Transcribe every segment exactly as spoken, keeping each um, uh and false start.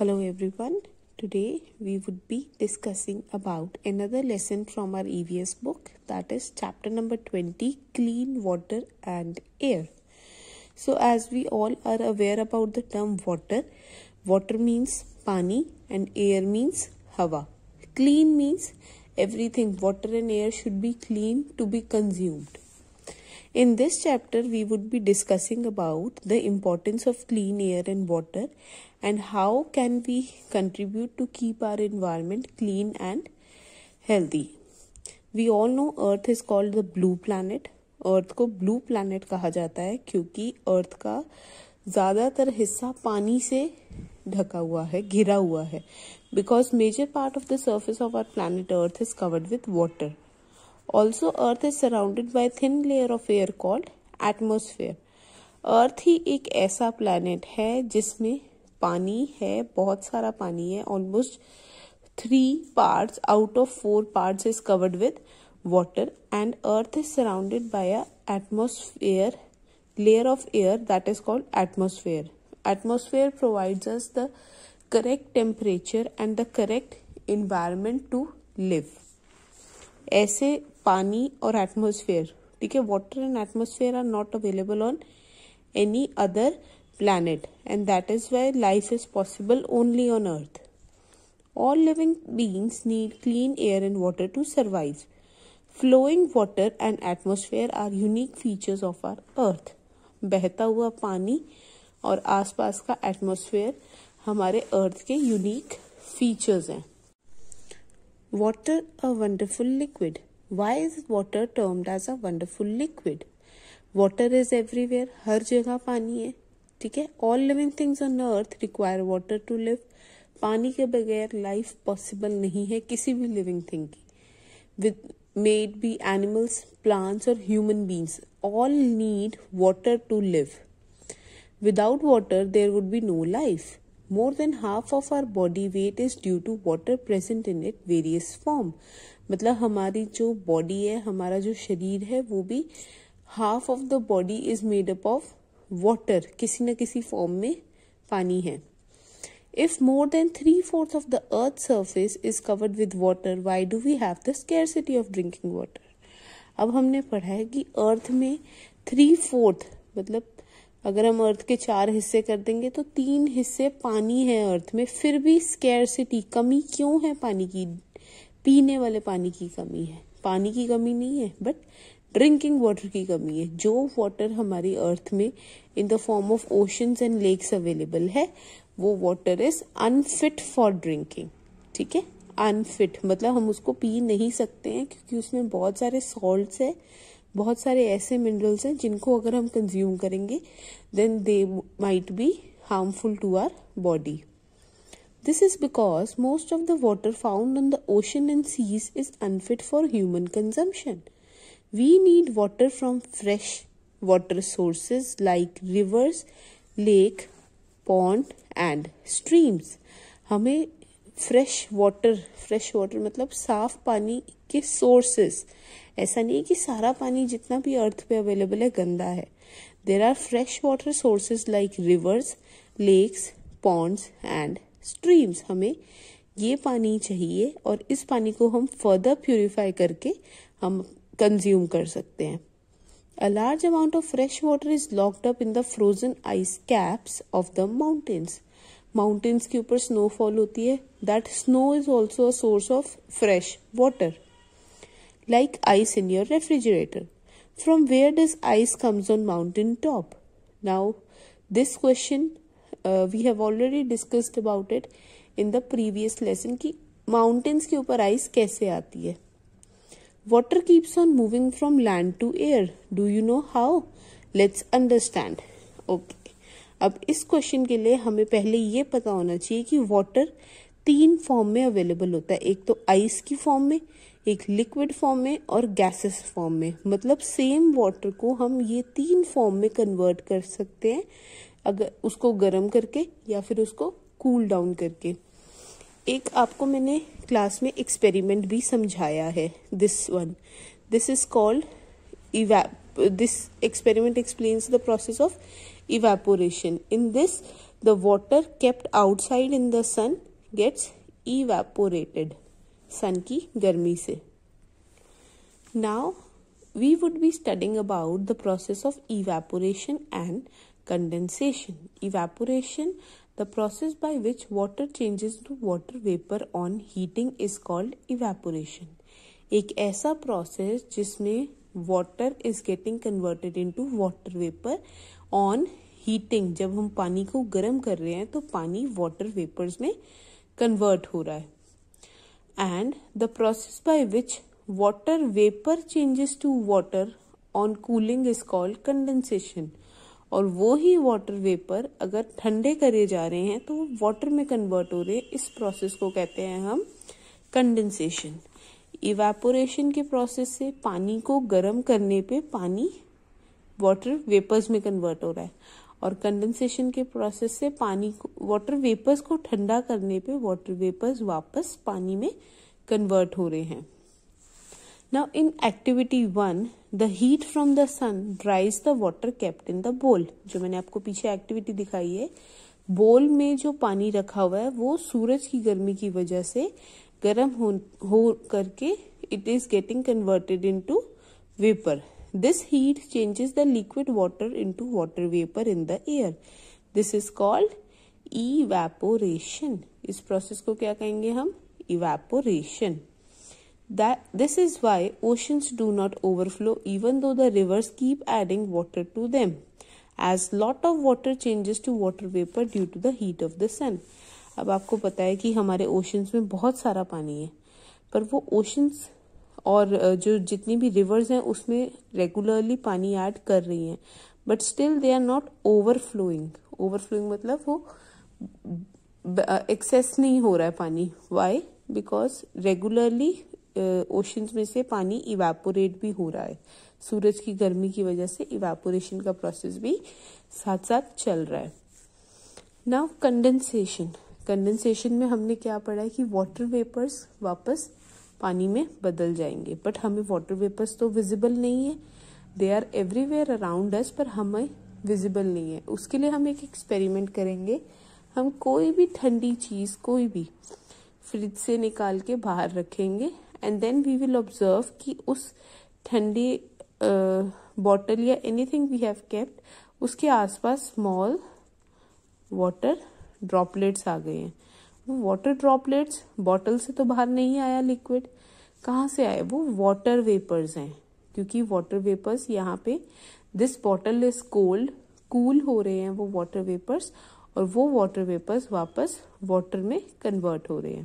Hello everyone. Today we would be discussing about another lesson from our E V S book, that is chapter number twenty, Clean Water and Air. So as we all are aware about the term water, water means pani and air means hawa. Clean means everything, water and air should be clean to be consumed. In this chapter, we would be discussing about the importance of clean air and water and how can we contribute to keep our environment clean and healthy. We all know Earth is called the blue planet. Earth को blue planet कहा जाता है क्योंकि Earth का ज़्यादातर हिस्सा पानी से ढका हुआ है, घिरा हुआ है. Because major part of the surface of our planet Earth is covered with water. Also, Earth is surrounded by a thin layer of air called atmosphere. Earth ही एक ऐसा planet है जिसमें पानी है, बहुत सारा पानी है. Almost three parts out of four parts is covered with water, and Earth is surrounded by a atmosphere layer of air that is called atmosphere. Atmosphere provides us the correct temperature and the correct environment to live. ऐसे पानी और atmosphere, ठीक है, water and atmosphere are not available on any other planet, and that is why life is possible only on Earth. All living beings need clean air and water to survive. Flowing water and atmosphere are unique features of our Earth. बहता हुआ पानी और आसपास का atmosphere हमारे earth के unique features हैं. Water a wonderful liquid. Why is water termed as a wonderful liquid? Water is everywhere. हर जगह पानी है, ठीक है. All living things on earth require water to live. पानी के बगैर लाइफ पॉसिबल नहीं है किसी भी लिविंग थिंग की. With may it be animals, plants और human beings, all need water to live. Without water there would be no life. More than half of our body weight is due to water present in it various form. मतलब हमारी जो body है, हमारा जो शरीर है, वो भी half of the body is made up of water. किसी न किसी फॉर्म में पानी है. If more than three fourths of the earth's surface is covered with water, why do we have the scarcity of drinking water? अब हमने पढ़ा है कि अर्थ में थ्री फोर्थ मतलब अगर हम अर्थ के चार हिस्से कर देंगे तो तीन हिस्से पानी है अर्थ में, फिर भी स्कैरसिटी, कमी क्यों है पानी की? पीने वाले पानी की कमी है. पानी की कमी नहीं है, बट ड्रिंकिंग वाटर की कमी है. जो वाटर हमारी अर्थ में in the form of oceans and lakes available है, वो water is unfit for drinking. ठीक है, अनफिट मतलब हम उसको पी नहीं सकते हैं क्योंकि उसमें बहुत सारे सॉल्ट्स है, बहुत सारे ऐसे मिनरल्स हैं जिनको अगर हम कंज्यूम करेंगे then they might be harmful to our body. This is because most of the water found on the ocean and seas is unfit for human consumption. We need water from fresh water sources like rivers, lake, pond and streams. हमें fresh water, fresh water मतलब साफ पानी के sources. ऐसा नहीं है कि सारा पानी जितना भी अर्थ पे अवेलेबल है गंदा है. There are fresh water sources like rivers, lakes, ponds and streams. हमें ये पानी चाहिए और इस पानी को हम फर्दर प्यूरिफाई करके हम कंज्यूम कर सकते हैं. A large amount of fresh water is locked up in the frozen ice caps of the mountains. Mountains के ऊपर snowfall होती है. That snow is also a source of fresh water. Like ice in your refrigerator. From where does ice comes on mountain top? Now, this question uh, we have already discussed about it in the previous lesson कि mountains के ऊपर ice कैसे आती है. Water keeps on moving from land to air. Do you know how? Let's understand. Okay. अब इस question के लिए हमें पहले ये पता होना चाहिए कि वाटर तीन फॉर्म में अवेलेबल होता है. एक तो आइस की फॉर्म में, एक लिक्विड फॉर्म में और गैसेस फॉर्म में. मतलब सेम वाटर को हम ये तीन फॉर्म में कन्वर्ट कर सकते हैं, अगर उसको गर्म करके या फिर उसको कूल डाउन करके. एक आपको मैंने क्लास में एक्सपेरिमेंट भी समझाया है. This one this is called evap दिस experiment explains the process of evaporation. In this, the water kept outside in the sun gets evaporated. sun की गर्मी से. Now we would be studying about the process of evaporation and condensation. Evaporation, the process by which water changes to water vapor on heating, is called evaporation. एक ऐसा process जिसमें water is getting converted into water vapor on heating. जब हम पानी को गर्म कर रहे हैं तो पानी water vapors में convert हो रहा है. And the process by which water vapor changes to water on cooling is called condensation. और वो ही वाटर वेपर अगर ठंडे करे जा रहे हैं तो वो वाटर में कन्वर्ट हो रहे हैं. इस प्रोसेस को कहते हैं हम कंडेंसेशन. इवेपोरेशन के प्रोसेस से पानी को गर्म करने पे पानी वाटर वेपर्स में कन्वर्ट हो रहा है, और कंडेंसेशन के प्रोसेस से पानी को वाटर वेपर्स को ठंडा करने पे वाटर वेपर्स वापस पानी में कन्वर्ट हो रहे हैं. Now in activity one, the heat from the sun dries the water kept in the bowl. जो मैंने आपको पीछे एक्टिविटी दिखाई है, बोल में जो पानी रखा हुआ है वो सूरज की गर्मी की वजह से गर्म हो, हो करके it is getting converted into vapor. This heat changes the liquid water into water vapor in the air. This is called evaporation. इस प्रोसेस को क्या कहेंगे हम? Evaporation. That this is why oceans do not overflow even though the rivers keep adding water to them, as lot of water changes to water vapor due to the heat of the sun. अब आपको पता है कि हमारे oceans में बहुत सारा पानी है, पर वो ओशंस और जो जितनी भी रिवर्स हैं उसमें रेगुलरली पानी ऐड कर रही हैं, but still they are not overflowing. Overflowing मतलब वो एक्सेस नहीं हो रहा है पानी. Why? Because regularly oceans uh, में से पानी इवेपोरेट भी हो रहा है. सूरज की गर्मी की वजह से इवेपोरेशन का प्रोसेस भी साथ साथ चल रहा है. Now condensation. कंडेंसेशन में हमने क्या पढ़ा है कि वाटर वेपर्स वापस पानी में बदल जाएंगे, बट हमें वाटर वेपर्स तो विजिबल नहीं है. They are everywhere around us, पर हमें विजिबल नहीं है. उसके लिए हम एक एक्सपेरिमेंट करेंगे. हम कोई भी ठंडी चीज कोई भी फ्रिज से निकाल के बाहर रखेंगे, and then we will observe कि उस ठंडी बॉटल या एनीथिंग वी हैव केप्ट उसके आसपास स्मॉल वाटर ड्रॉपलेट्स आ गए हैं. वो वाटर ड्रॉपलेट्स बॉटल से तो बाहर नहीं आया लिक्विड. कहाँ से आए? वो वाटर वेपर्स हैं, क्योंकि वाटर वेपर्स यहाँ पे this bottle is cold, cool हो रहे हैं वो वाटर वेपर्स, और वो वाटर वेपर्स वापस वाटर में कन्वर्ट हो रहे हैं.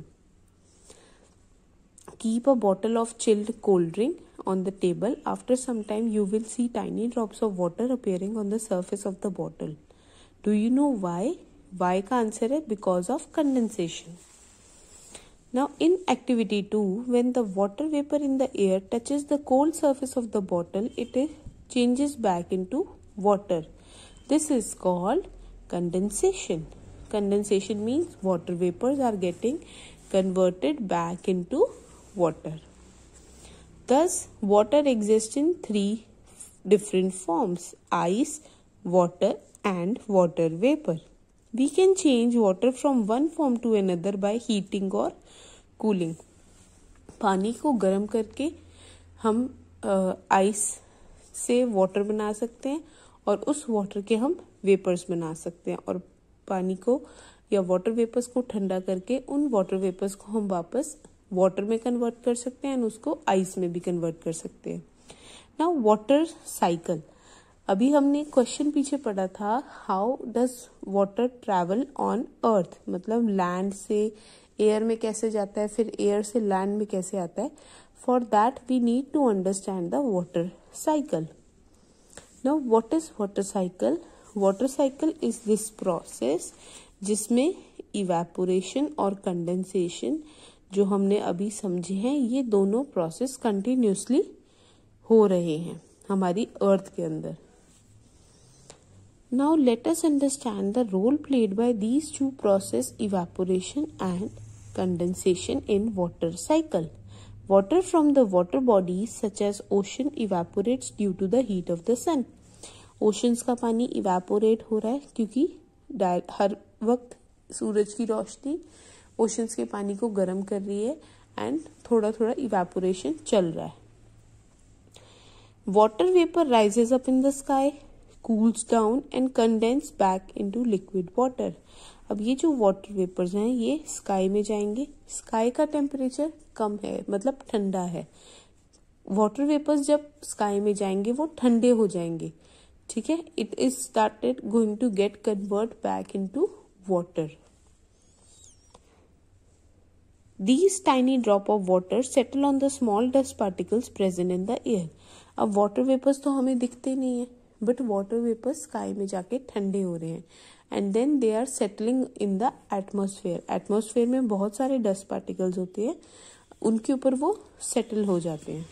Keep a bottle of chilled cold drink on the table. After some time, you will see tiny drops of water appearing on the surface of the bottle. Do you know why? Why का answer है because of condensation. Now in activity two, when the water vapor in the air touches the cold surface of the bottle, it changes back into water. This is called condensation. Condensation means water vapors are getting converted back into water. Thus, water exists in three different forms: ice, water, and water vapor. We can change water from one form to another by heating or cooling. पानी को गर्म करके हम ice से water बना सकते हैं, और उस वाटर के हम वेपर्स बना सकते हैं, और पानी को या वाटर वेपर्स को ठंडा करके उन वाटर वेपर्स को हम वापस वाटर में कन्वर्ट कर सकते हैं, और उसको आइस में भी कन्वर्ट कर सकते हैं. Now water cycle. अभी हमने क्वेश्चन पीछे पढ़ा था, how does water travel on earth, मतलब लैंड से एयर में कैसे जाता है, फिर एयर से लैंड में कैसे आता है. For that we need to understand the water cycle. Now what is water cycle? Water cycle is this process जिसमें इवेपोरेशन और कंडेंसेशन जो हमने अभी समझे हैं, ये दोनों प्रोसेस कंटिन्यूसली हो रहे हैं हमारी अर्थ के अंदर. Now let us understand the role played by these two process, evaporation and condensation, in water cycle. Water from the water bodies such as ocean evaporates due to the heat of the sun. Oceans का पानी evaporate हो रहा है क्योंकि हर वक्त सूरज की रोशनी oceans के पानी को गर्म कर रही है एंड थोड़ा थोड़ा इवेपोरेशन चल रहा है. Water vapour rises up in the sky, cools down and condense back into liquid water. अब ये जो वाटर वेपर्स हैं ये स्काई में जाएंगे. स्काई का टेम्परेचर कम है, मतलब ठंडा है. वाटर वेपर्स जब स्काई में जाएंगे वो ठंडे हो जाएंगे. ठीक है. It is started going to get convert back into water. These tiny drop of water settle on the small dust particles present in the air. अब वाटर वेपर्स तो हमें दिखते नहीं है, बट वाटर वेपर्स स्काई में जाके ठंडे हो रहे हैं and then they are settling in the atmosphere. Atmosphere में बहुत सारे डस्ट पार्टिकल्स होते हैं, उनके ऊपर वो सेटल हो जाते हैं.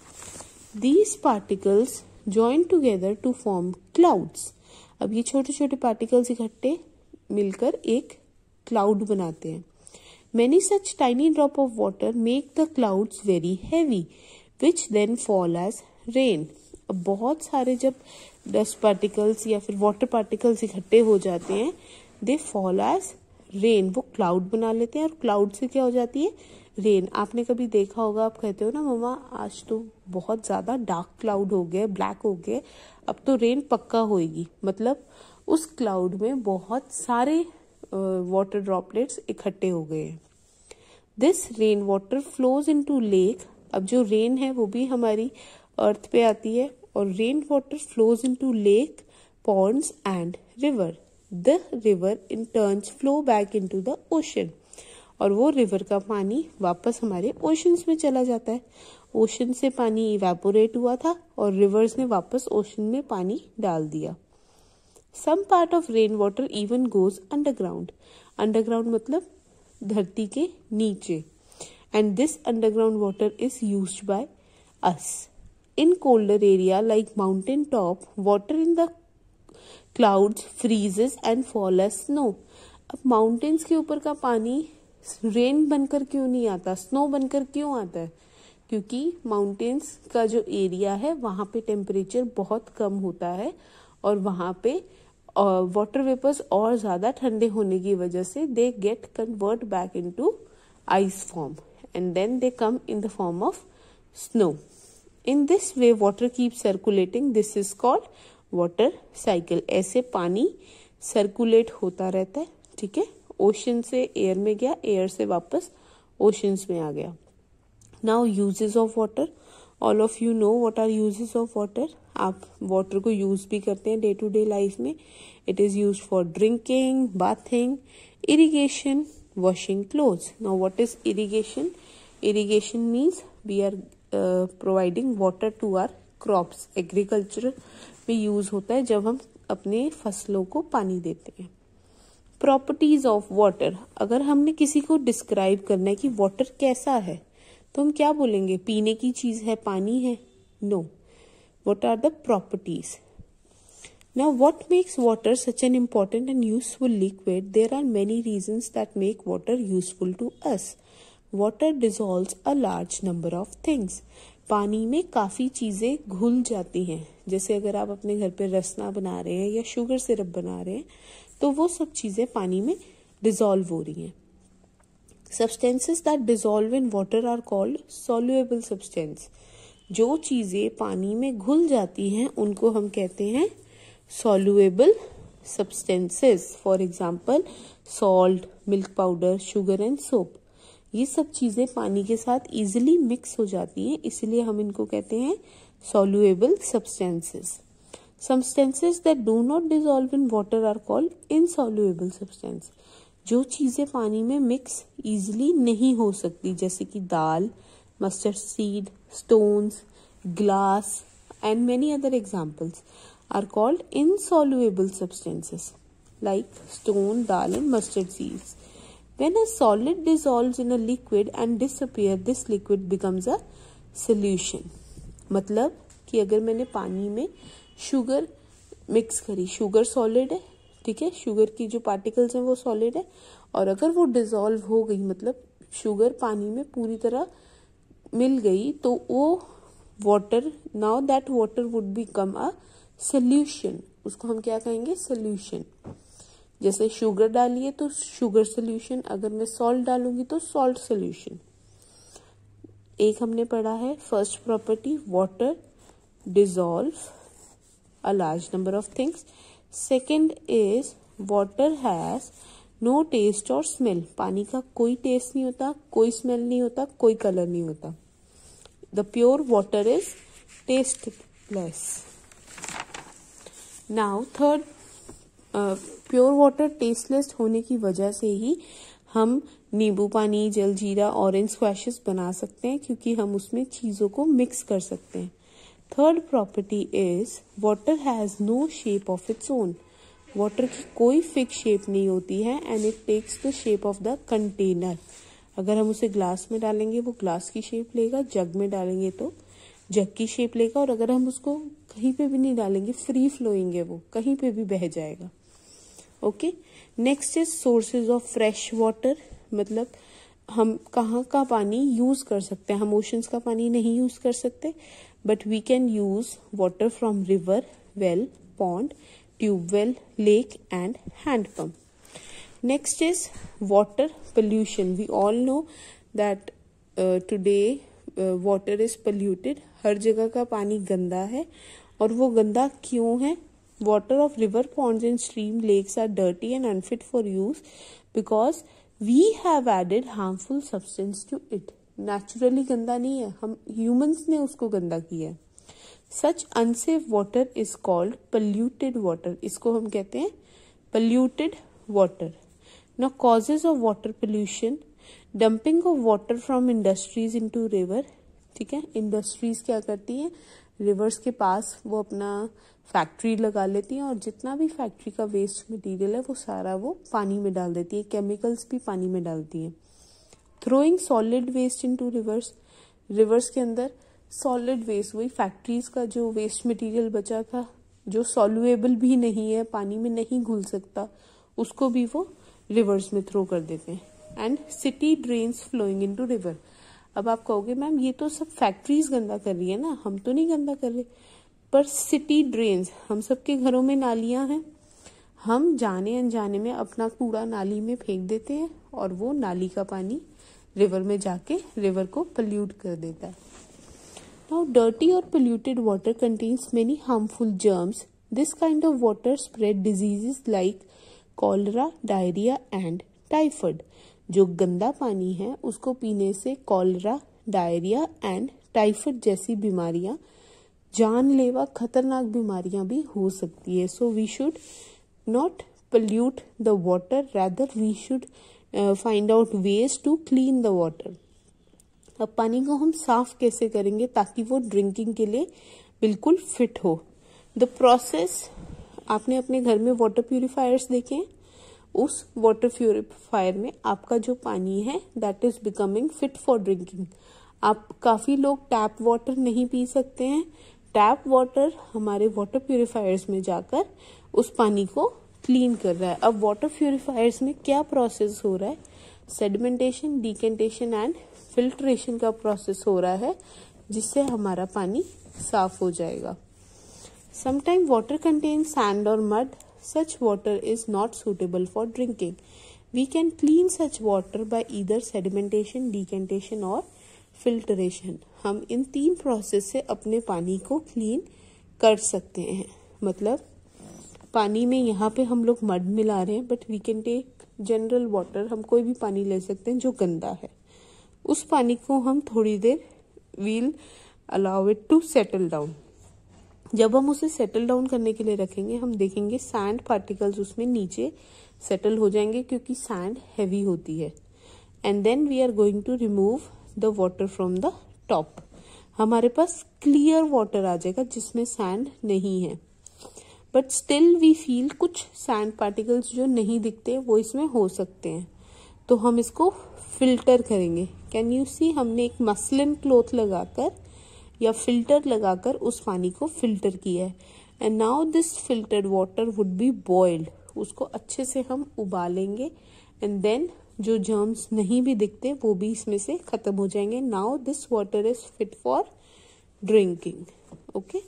These particles join together to form clouds. अब ये छोटे छोटे पार्टिकल्स इकट्ठे मिलकर एक क्लाउड बनाते हैं. Many such tiny drop of water make the clouds very heavy, which then fall as rain. अब बहुत सारे जब डस्ट पार्टिकल्स या फिर वाटर पार्टिकल्स इकट्ठे हो जाते हैं, दे फॉल एज रेन. वो क्लाउड बना लेते हैं और क्लाउड से क्या हो जाती है, रेन. आपने कभी देखा होगा, आप कहते हो ना मम्मा आज तो बहुत ज्यादा डार्क क्लाउड हो गए, ब्लैक हो गए, अब तो रेन पक्का होएगी. मतलब उस क्लाउड में बहुत सारे वाटर ड्रॉपलेट्स इकट्ठे हो गए हैं. This rain water flows into lake. अब जो रेन है वो भी हमारी अर्थ पे आती है और rain water flows into lake, ponds and river. The river in turns flow back into the ocean. और वो रिवर का पानी वापस हमारे ओशंस में चला जाता है. ओशन से पानी इवेपोरेट हुआ था और रिवर्स ने वापस ओशन में पानी डाल दिया. Some part of rain water even goes underground. Underground मतलब धरती के नीचे. And this underground water is used by us. In colder area like mountain top, water in the clouds freezes and fall as snow. अब mountains के ऊपर का पानी rain बनकर क्यों नहीं आता, स्नो बनकर क्यों आता है? क्योंकि माउंटेन्स का जो एरिया है वहां पे टेम्परेचर बहुत कम होता है और वहां पे वाटर वेपर्स और ज्यादा ठंडे होने की वजह से they get convert back into ice form and then they come in the form of snow. In this way water keep circulating. This is called water cycle. ऐसे पानी सर्कुलेट होता रहता है. ठीक है. ओशन से एयर में गया, एयर से वापस ओशंस में आ गया. Now uses of water. All of you know what are uses of water. आप वाटर को यूज भी करते हैं डे टू डे लाइफ में. It is used for drinking, bathing, irrigation, washing clothes. Now what is irrigation? Irrigation means we are providing water to our crops. Agriculture में use होता है जब हम अपने फसलों को पानी देते हैं. Properties of water. अगर हमने किसी को डिस्क्राइब करना है कि वाटर कैसा है तो हम क्या बोलेंगे? पीने की चीज है, पानी है? No. What are the properties? Now what makes water such an important and useful liquid? There are many reasons that make water useful to us. Water dissolves a large number of things. पानी में काफी चीजें घुल जाती हैं. जैसे अगर आप अपने घर पे रसना बना रहे हैं या शुगर सिरप बना रहे हैं तो वो सब चीजें पानी में डिसॉल्व हो रही हैं. Substances that dissolve in water are called soluble substance. जो चीजें पानी में घुल जाती हैं उनको हम कहते हैं soluble substances. For example, salt, milk powder, sugar and soap. ये सब चीजें पानी के साथ easily mix हो जाती हैं, इसलिए हम इनको कहते हैं soluble substances. Substances that do not dissolve in water are called insoluble substance. जो चीजें पानी में मिक्स इजीली नहीं हो सकती, जैसे कि दाल, mustard seed, stones, glass and many other examples are called insoluble substances like stone, dal and mustard seeds. When a solid dissolves in a liquid and disappear, this liquid becomes a solution. मतलब कि अगर मैंने पानी में sugar mix करी, sugar solid है, ठीक है, शुगर की जो पार्टिकल्स हैं वो सॉलिड है, और अगर वो डिसॉल्व हो गई, मतलब शुगर पानी में पूरी तरह मिल गई, तो वो water, now that water would become a solution. उसको हम क्या कहेंगे? सॉल्यूशन. जैसे शुगर डालिए तो शुगर सोल्यूशन, अगर मैं सॉल्ट डालूंगी तो सॉल्ट सोल्यूशन। एक हमने पढ़ा है first property, water dissolve a large number of things. Second is water has no taste और स्मेल, पानी का कोई टेस्ट नहीं होता, कोई स्मेल नहीं होता, कोई कलर नहीं होता। The pure water is tasteless. Now third, pure water tasteless होने की वजह से ही हम नींबू पानी, जलजीरा, ऑरेंज स्क्वैशेस बना सकते हैं, क्योंकि हम उसमें चीजों को मिक्स कर सकते हैं। Third property is water has no shape of its own, वाटर की कोई फिक्स शेप नहीं होती है and it takes the shape of the container. अगर हम उसे ग्लास में डालेंगे वो ग्लास की शेप लेगा, जग में डालेंगे तो जग की शेप लेगा, और अगर हम उसको कहीं पे भी नहीं डालेंगे, फ्री फ्लोइंग है वो, कहीं पे भी बह जाएगा। Okay, next is sources of fresh water, मतलब हम कहाँ का पानी यूज कर सकते हैं। हम ओशंस का पानी नहीं यूज कर सकते, but we can use water from river, well, pond, tubewell, lake and handpump. Next is water pollution. We all know that uh, today uh, water is polluted. हर जगह का पानी गंदा है, और वो गंदा क्यों है? Water of river, ponds and stream, lakes are dirty and unfit for use because we have added harmful substance to it. Naturally गंदा नहीं है, हम humans ने उसको गंदा किया है। Such unsafe water is called polluted water. इसको हम कहते हैं polluted water. Now causes of water pollution, dumping of water from industries into river. ठीक है, इंडस्ट्रीज क्या करती हैं, रिवर्स के पास वो अपना फैक्ट्री लगा लेती हैं, और जितना भी फैक्ट्री का वेस्ट मटेरियल है वो सारा वो पानी में डाल देती है, केमिकल्स भी पानी में डालती हैं। Throwing solid waste into rivers, rivers के अंदर सॉलिड वेस्ट, वही फैक्ट्रीज का जो वेस्ट मटेरियल बचा था, जो सॉल्युएबल भी नहीं है, पानी में नहीं घुल सकता, उसको भी वो रिवर्स में थ्रो कर देते हैं। And city drains flowing into river. अब आप कहोगे मैम ये तो सब फैक्ट्रीज गंदा कर रही है ना, हम तो नहीं गंदा कर रहे, पर सिटी ड्रेन्स, हम सबके घरों में नालियां हैं, हम जाने अनजाने में अपना कूड़ा नाली में फेंक देते हैं, और वो नाली का पानी रिवर में जाके रिवर को पोल्यूट कर देता है। नाउ डर्टी और polluted water contains many harmful germs. This kind of water spread diseases like cholera, diarrhoea and typhoid. जो गंदा पानी है उसको पीने से कॉलरा, डायरिया एंड टाइफाइड जैसी बीमारियां, जानलेवा खतरनाक बीमारियां भी हो सकती है। So we should not pollute the water, rather we should uh, find out ways to clean the water. अब पानी को हम साफ कैसे करेंगे ताकि वो ड्रिंकिंग के लिए बिल्कुल फिट हो। द प्रोसेस, आपने अपने घर में वाटर प्यूरिफायर्स देखे हैं, उस वाटर प्यूरिफायर में आपका जो पानी है that is becoming fit for drinking. आप काफी लोग टैप वाटर नहीं पी सकते हैं, टैप वाटर हमारे वाटर प्यूरिफायर्स में जाकर उस पानी को क्लीन कर रहा है। अब वाटर प्यूरिफायर्स में क्या प्रोसेस हो रहा है, सेडिमेंटेशन, डिकेंटेशन एंड फिल्ट्रेशन का प्रोसेस हो रहा है, जिससे हमारा पानी साफ हो जाएगा। Sometimes water contains sand or mud. Such water is not suitable for drinking. We can clean such water by either sedimentation, decantation or filtration. हम इन तीन प्रोसेस से अपने पानी को क्लीन कर सकते हैं। मतलब पानी में यहाँ पे हम लोग मड मिला रहे हैं, but we can take general water, हम कोई भी पानी ले सकते हैं जो गंदा है, उस पानी को हम थोड़ी देर we'll allow it to settle down. जब हम उसे सेटल डाउन करने के लिए रखेंगे, हम देखेंगे सैंड पार्टिकल्स उसमें नीचे सेटल हो जाएंगे, क्योंकि सैंड हैवी होती है। And then we are going to remove the water from the top. हमारे पास क्लियर वाटर आ जाएगा जिसमें सैंड नहीं है, बट स्टिल वी फील कुछ सैंड पार्टिकल्स जो नहीं दिखते वो इसमें हो सकते हैं, तो हम इसको फिल्टर करेंगे। कैन यू सी, हमने एक मसलिन क्लॉथ लगाकर या फिल्टर लगाकर उस पानी को फिल्टर किया है। And now this filtered water would be boiled, उसको अच्छे से हम उबालेंगे, एंड देन जो जर्म्स नहीं भी दिखते वो भी इसमें से खत्म हो जाएंगे। Now this water is fit for drinking. Okay,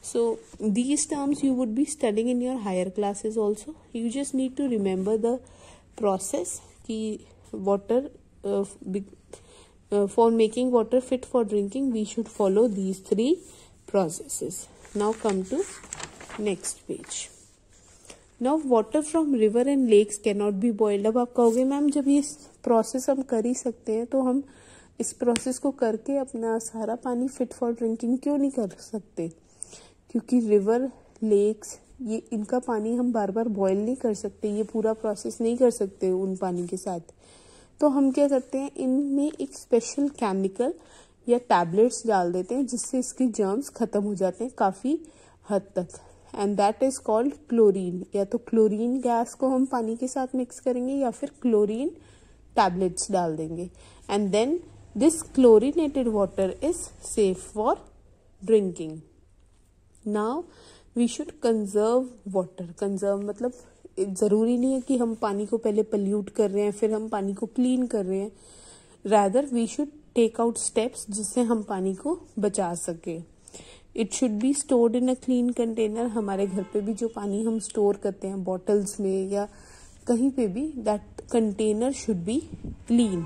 So these terms you would be studying in your higher classes also. You just need to remember the process ki water uh, uh, for making water fit for drinking we should follow these three processes. Now come to next page. Now water from river and lakes cannot be boiled. अब आप कहोगे ma'am जब ये process हम कर ही सकते हैं तो हम इस प्रोसेस को करके अपना सारा पानी फिट फॉर ड्रिंकिंग क्यों नहीं कर सकते? क्योंकि रिवर लेक्स ये इनका पानी हम बार बार बॉयल नहीं कर सकते, ये पूरा प्रोसेस नहीं कर सकते उन पानी के साथ. तो हम क्या करते हैं, इनमें एक स्पेशल केमिकल या टैबलेट्स डाल देते हैं जिससे इसके जर्म्स खत्म हो जाते हैं काफ़ी हद तक. And that is called chlorine. या तो क्लोरीन गैस को हम पानी के साथ मिक्स करेंगे या फिर क्लोरीन टैबलेट्स डाल देंगे. And then this chlorinated water is safe for drinking. Now we should conserve water. Conserve मतलब ज़रूरी नहीं है कि हम पानी को पहले पल्यूट कर रहे हैं फिर हम पानी को क्लीन कर रहे हैं. Rather we should take out steps जिससे हम पानी को बचा सके. It should be stored in a clean container. हमारे घर पे भी जो पानी हम स्टोर करते हैं बॉटल्स में या कहीं पे भी, that container should be clean.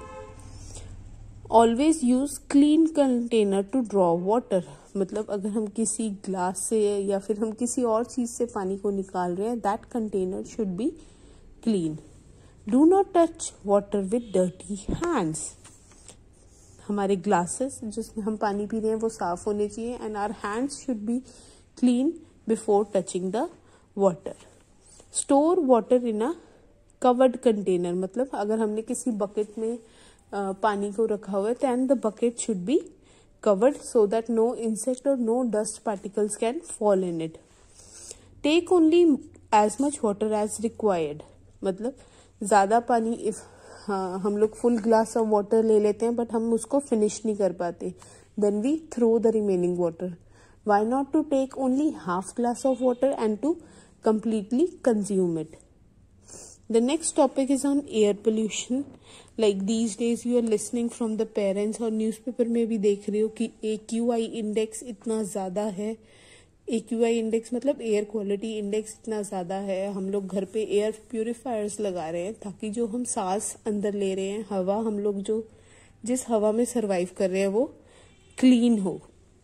Always use clean container to draw water. मतलब अगर हम किसी ग्लास से या फिर हम किसी और चीज से पानी को निकाल रहे हैं, that container should be clean. Do not touch water with dirty hands. हमारे ग्लासेस जिसमें हम पानी पी रहे हैं वो साफ होने चाहिए. And our hands should be clean before touching the water. Store water in a covered container. मतलब अगर हमने किसी बकेट में uh, पानी को रखा हुआ है तो and the bucket should be covered so that no insect or no dust particles can fall in it. Take only as much water as required. मतलब ज़्यादा पानी if हाँ, हम लोग फुल ग्लास ऑफ वाटर ले लेते हैं बट हम उसको फिनिश नहीं कर पाते, then we throw the remaining water. Why not to take only half glass of water and to completely consume it. The next topic is on air pollution. Like these days you are listening from the parents और newspaper में भी देख रहे हो कि A Q I index इतना ज़्यादा है. A Q I इंडेक्स मतलब एयर क्वालिटी इंडेक्स इतना ज़्यादा है. हम लोग घर पे एयर प्यूरिफायर्स लगा रहे हैं ताकि जो हम सांस अंदर ले रहे हैं, हवा हम लोग जो जिस हवा में सर्वाइव कर रहे हैं वो क्लीन हो.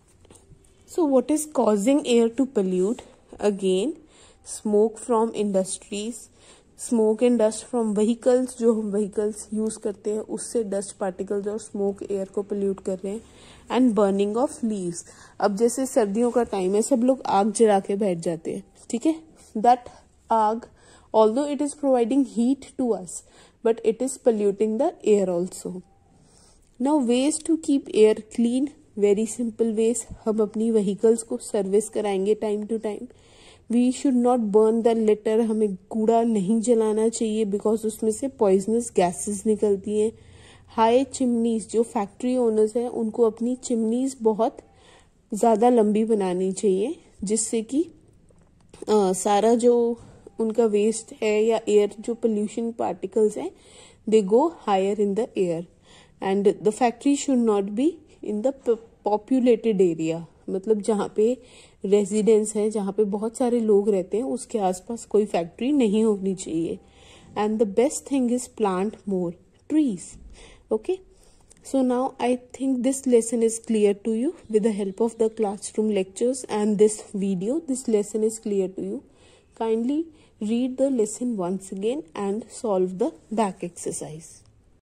So what is causing air to pollute? Again smoke from industries, smoke and dust from vehicles. जो हम व्हीकल्स यूज करते हैं उससे डस्ट पार्टिकल्स और स्मोक एयर को पोल्यूट कर रहे हैं. And burning of leaves. अब जैसे सर्दियों का टाइम है, सब लोग आग जला के बैठ जाते हैं, ठीक है. दैट आग although it is providing heat to us but it is polluting the air also. Now ways to keep air clean. Very simple ways. हम अपनी व्हीकल्स को सर्विस कराएंगे time to time. We should not burn the litter. हमें कूड़ा नहीं जलाना चाहिए because उसमें से पॉइजनस गैसेस निकलती हैं. High chimneys. जो फैक्ट्री ओनर्स हैं उनको अपनी चिमनीज बहुत ज़्यादा लंबी बनानी चाहिए जिससे कि सारा जो उनका वेस्ट है या एयर जो पोल्यूशन पार्टिकल्स हैं they go higher in the air. And the factory should not be in the populated area. मतलब जहाँ पे रेजिडेंस है, जहाँ पे बहुत सारे लोग रहते हैं, उसके आसपास कोई फैक्ट्री नहीं होनी चाहिए. And the best thing is plant more trees. Okay, so now I think this lesson is clear to you with the help of the classroom lectures and this video. This lesson is clear to you. Kindly read the lesson once again and solve the back exercise.